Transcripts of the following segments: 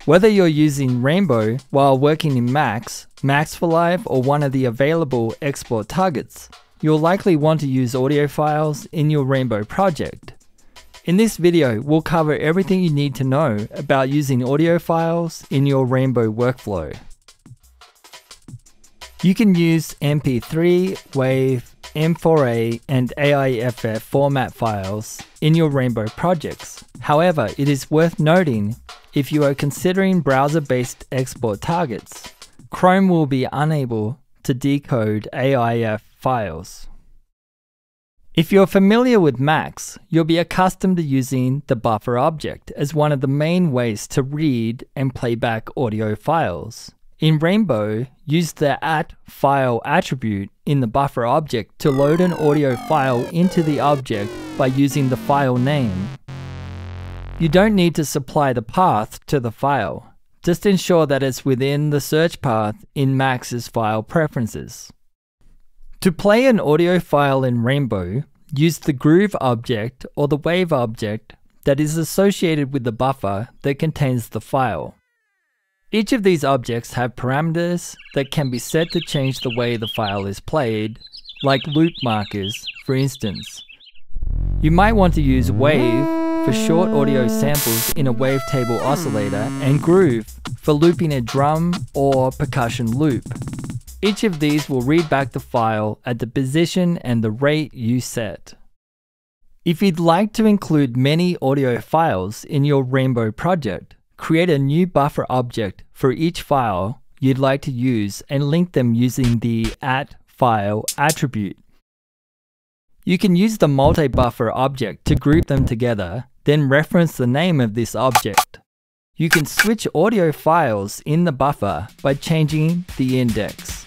Whether you're using Rainbow while working in Max, Max for Live, or one of the available export targets, you'll likely want to use audio files in your Rainbow project. In this video, we'll cover everything you need to know about using audio files in your Rainbow workflow. You can use MP3, WAV, M4A, and AIFF format files in your Rainbow projects. However, it is worth noting, if you are considering browser-based export targets, Chrome will be unable to decode AIF files. If you're familiar with Max, you'll be accustomed to using the buffer object as one of the main ways to read and playback audio files. In Rainbow, use the @file attribute in the buffer object to load an audio file into the object by using the file name. You don't need to supply the path to the file. Just ensure that it's within the search path in Max's file preferences. To play an audio file in Rainbow, use the groove object or the wave object that is associated with the buffer that contains the file. Each of these objects have parameters that can be set to change the way the file is played, like loop markers, for instance. You might want to use wave for short audio samples in a wavetable oscillator and groove for looping a drum or percussion loop. Each of these will read back the file at the position and the rate you set. If you'd like to include many audio files in your Rainbow project, create a new buffer object for each file you'd like to use and link them using the @file attribute. You can use the multi-buffer object to group them together, then reference the name of this object. You can switch audio files in the buffer by changing the index.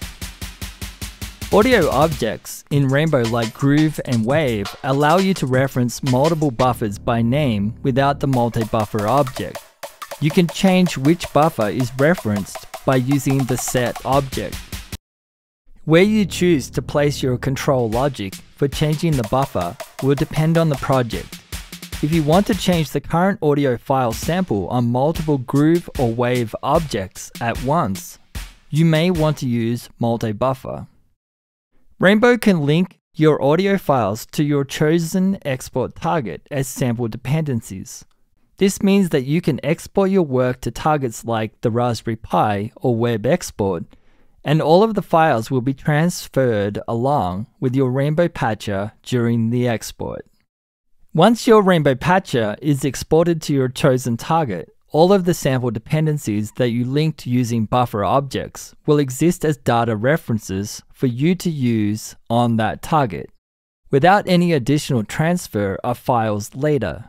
Audio objects in Rainbow like Groove and Wave allow you to reference multiple buffers by name without the multi-buffer object. You can change which buffer is referenced by using the set object. Where you choose to place your control logic for changing the buffer will depend on the project. If you want to change the current audio file sample on multiple Groove or Wave objects at once, you may want to use multi-buffer. Rainbow can link your audio files to your chosen export target as sample dependencies. This means that you can export your work to targets like the Raspberry Pi or web export, and all of the files will be transferred along with your Rainbow Patcher during the export. Once your Rainbow Patcher is exported to your chosen target, all of the sample dependencies that you linked using buffer objects will exist as data references for you to use on that target, without any additional transfer of files later.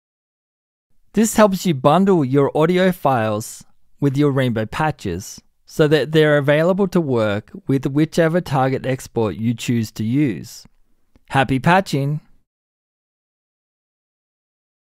This helps you bundle your audio files with your Rainbow patches so that they're available to work with whichever target export you choose to use. Happy patching!